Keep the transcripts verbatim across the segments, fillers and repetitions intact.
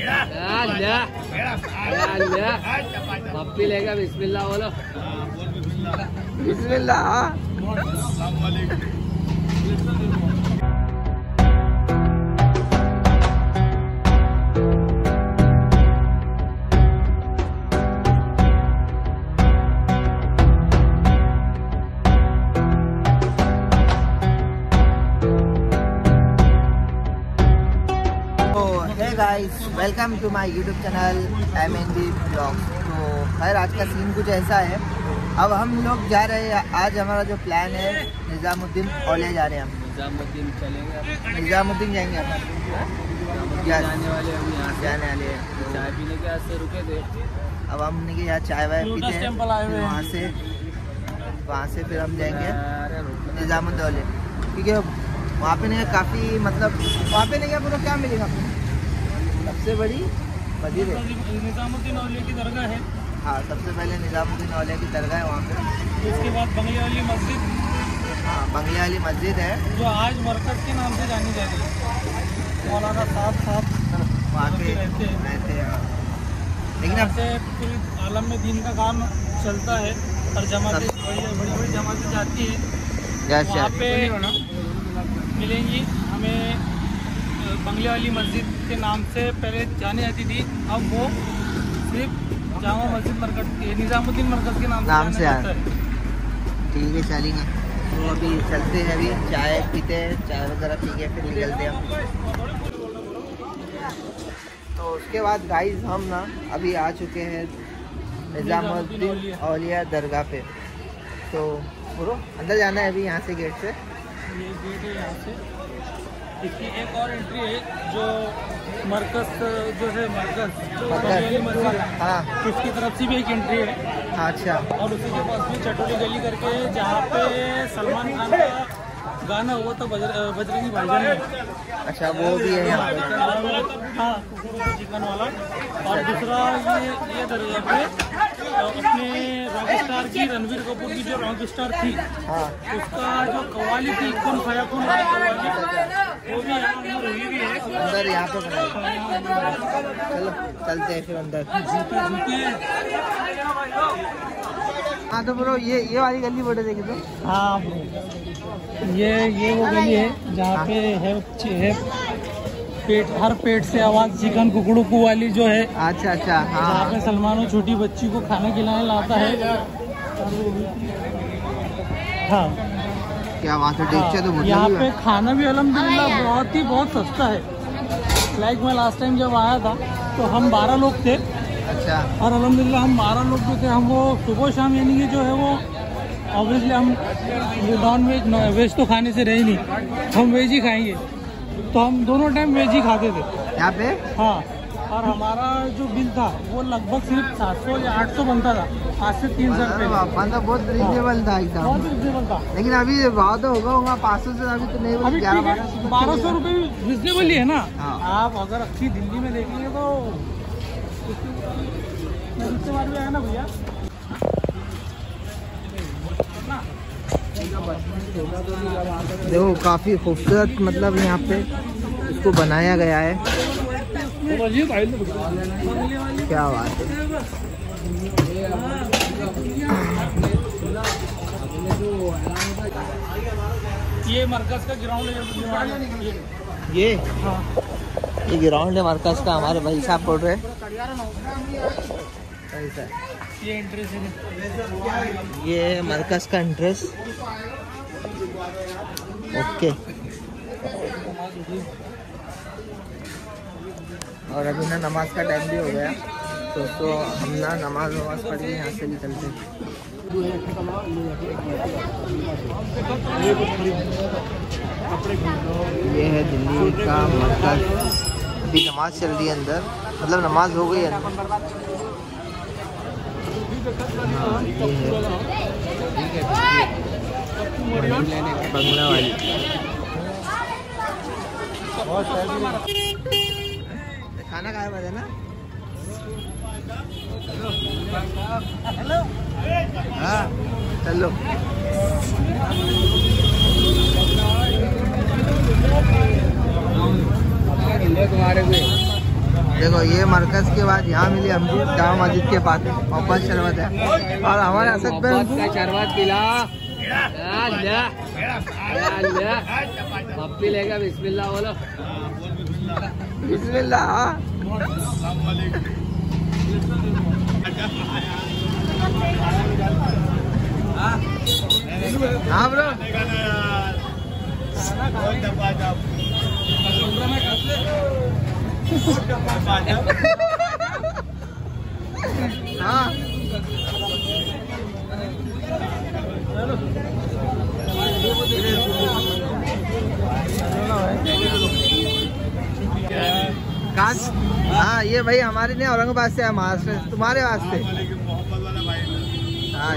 पप्पी लेगा। बिस्मिल्लाह बोलो। बिस्मिल्लाह। Guys welcome to my YouTube channel M N B blogs. तो खैर आज का सीन कुछ ऐसा है। अब हम लोग जा रहे हैं, आज हमारा जो प्लान है निज़ामुद्दीन औलिया जा रहे हैं। हम निज़ामुद्दीन चलेंगे, निज़ामुद्दीन जाएंगे अपन, जाने वाले अभी यहाँ जाने वाले हैं। चाय पीने के आज से रुके थे। अब हमने के यहाँ चाय वाय पीते हैं, वहाँ से वहाँ से फिर हम जाएंगे निज़ामुद्दीन औलिया, क्योंकि वहाँ पे नहीं काफ़ी मतलब वहाँ पे नहीं क्या पूरा क्या मिलेगा सबसे बड़ी मस्जिद है निज़ामुद्दीन औलिया की दरगाह है। हाँ, सबसे पहले निज़ामुद्दीन औलिया की दरगाह है वहाँ पे। उसके बाद बंगले वाली मस्जिद, हाँ बंगले वाली मस्जिद है जो आज मरकज़ के नाम से जानी जाती है। मौलाना साहब साहब वहाँ पे रहते हैं रहते हैं। लेकिन अब से पूरी आलम में दीन का काम चलता है और जमातें बड़ी बड़ी बड़ी जमातें जाती है, वहाँ पे मिलेंगी हमें। बंगले वाली मस्जिद के नाम से पहले जानी जाती थी, अब वो सिर्फ जामा मस्जिद मरकज़ निज़ामुद्दीन मरकज़ के नाम, नाम से जाता है। ठीक है चलेंगे। तो अभी चलते हैं, अभी चाय पीते हैं, चाय वगैरह पी के फिर निकलते हैं। तो उसके बाद गाइस हम ना अभी आ चुके हैं निज़ामुद्दीन औलिया दरगाह पे। तो बोलो अंदर जाना है अभी यहाँ से गेट से। ये गेट है यहाँ से। इसकी एक और एंट्री है जो मरकज़ जो है मरकज़ मस्जिद, हाँ उसकी तरफ से भी एक एंट्री है। अच्छा। और उसी के पास भी चटोली गली करके जहाँ पे सलमान खान का गाना हुआ था बजरंगी भाईजान में। अच्छा वो भी है यहाँ पे। हाँ चिकन वाला। और दूसरा ये ये दरगाह पे अपने रॉक स्टार की रणवीर कपूर की जो रॉक स्टार थी, हाँ उसका जो कव्वाली थी कौन खाया कौन वाली कव्वाली, वो भी यहाँ अंदर हुई भी है। अंदर यहाँ पे बनाई। चलो चलते हैं फिर अंदर। जूते जूते हाँ तो ब्रो ये ये वाली गली बोले देखे तो। हाँ ये ये वो गली है जहाँ पे है, है पेट हर पेट से आवाज़ चिकन कुकड़ू कु वाली जो है। अच्छा अच्छा हाँ। जहाँ पे सलमान वो छोटी बच्ची को खाना खिलाने लाता है। हाँ क्या वहाँ से टेक्चर तो बहुत यहाँ पे खाना भी अल्हम्दुलिल्लाह बहुत ही बहुत सस्ता है। लाइक मैं लास्ट टाइम जब आया था तो हम बारह लोग थे। अच्छा। और अल्हम्दुलिल्लाह हम बारह लोग जो थे हम वो सुबह शाम यानी कि जो है वो ऑब्वियसली हम नॉन वेज वेज तो खाने से रहे नहीं, हम वेज ही खाएंगे, तो हम दोनों टाइम वेज ही खाते थे यहाँ पे। हाँ और हमारा जो बिल था वो लगभग सिर्फ सात सौ या आठ सौ बनता था, आज से तीन सौ रुपये। मतलब बहुत रिजनेबल था एकदम, बहुत रिजनेबल था। लेकिन अभी भाव तो होगा होगा पाँच सौ से अभी तो नहीं, अभी बारह सौ रुपये रिजनेबल ही है ना। हाँ। आप अगर अच्छी दिल्ली में देखेंगे तो इसके बारे में है ना भैया। देखो काफ़ी खूबसूरत मतलब यहाँ पे इसको बनाया गया है। क्या बात है। ये मरकज़ का ग्राउंड है। ये हाँ ये ग्राउंड है मरकज़ का, हमारे भाई साहब बोल रहे हैं। ये एंट्रेंस है, ये मरकज़ का एंट्रेंस। ओके। और अभी ना नमाज का टाइम भी हो गया, तो तो हम ना नमाज नमाज पढ़ के यहाँ से निकलते हैं। ये है दिल्ली का मरकज़। अभी नमाज चल रही है अंदर, मतलब नमाज हो गई है अंदर। हाँ ये है बंगला वाली। खाना खाया हुआ है ना। हाँ चलो। तुम्हारे देखो ये मरकज के बाद यहाँ मिली हमको जामा मस्जिद के पास मोहब्बत शरबत है और हमारे असद पे का शरबत पिला पप्पी लेगा बिस्मिल्लाह बोलो बिस्मिल्लाह। हाँ ब्रो हाँ काश हाँ ये भाई हमारे नहीं औरंगाबाद से है महाराष्ट्र से तुम्हारे वास्ते। हाँ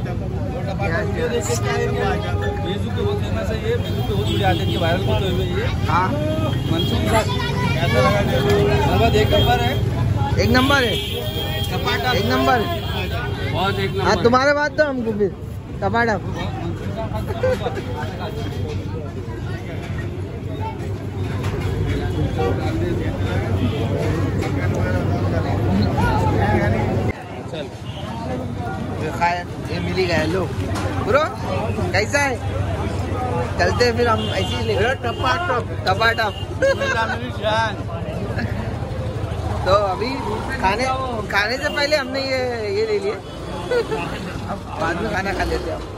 हाँ एक नंबर है एक नंबर है एक नंबर बहुत एक हाँ तुम्हारे बात तो हमको फिर टपाटप। ये मिली गए लो ब्रो कैसा है चलते फिर हम ऐसे ही ले टपाटप टपाटप। तो अभी खाने खाने से पहले हमने ये ये ले लिए अब बाद में खाना खा लेते हैं।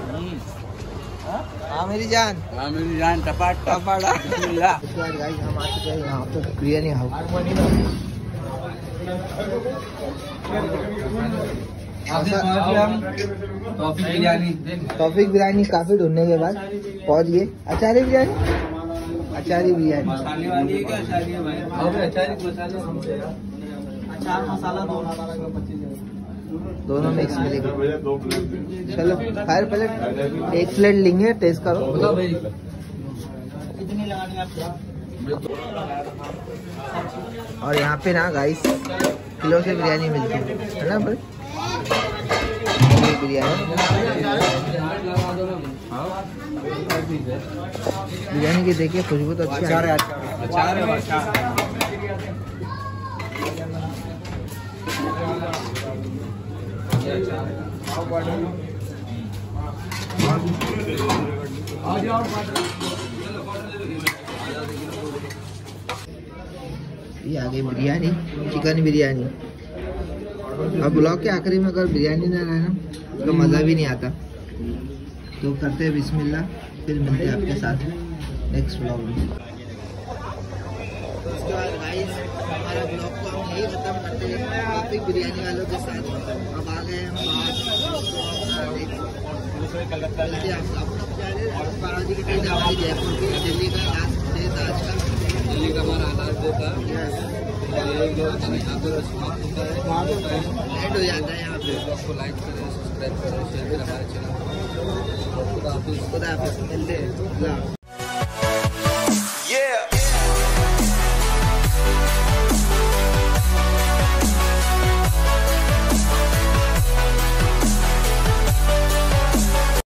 हाँ मेरी जान हाँ मेरी जान टपाट टपाटा। उसके बाद गाइस हम आ चुके हैं यहाँ पे बिरयानी हाउस। बिरयानी तौफीक बिरयानी काफी ढूंढने के बाद पहुंच गए। अचारी बिरयानी अचारी बिरयानी मसाले वाली है क्या अचारी है भाई? अचारी मसाले अचार मसाला दोनों मिक्स मिलेगा। चलो फायर प्लेट एक प्लेट लेंगे टेस्ट करो। कितनी लगानी आपको? और यहाँ पे ना गाइस किलो से बिरयानी मिलती है है ना भाई बिरयानी बिरयानी की देखिए खुशबू तो अच्छी है। ये आगे बिरयानी चिकन बिरयानी। और ब्लॉग के आखिरी में अगर बिरयानी ना रहे ना तो मज़ा भी नहीं आता। तो करते हैं बिस्मिल्लाह फिर मिलते हैं आपके साथ नेक्स्ट ब्लॉग में। तो उसके बाद गाइस हमारा ब्लॉग को हम यही खत्म करते हैं तौफीक बिरयानी वालों के साथ। अब आ गए हम बाराती की ट्रेन हमारी जयपुर की दिल्ली का लास्ट डे था आज का। दिल्ली का हमारा लास्ट डे था। लेट हो जाता है यहाँ पे। को लाइक करें सब्सक्राइब करें शेयर करें हमारे चैनल। खुदा हाफिज़। खुदा हाफिज़ मिलते हैं।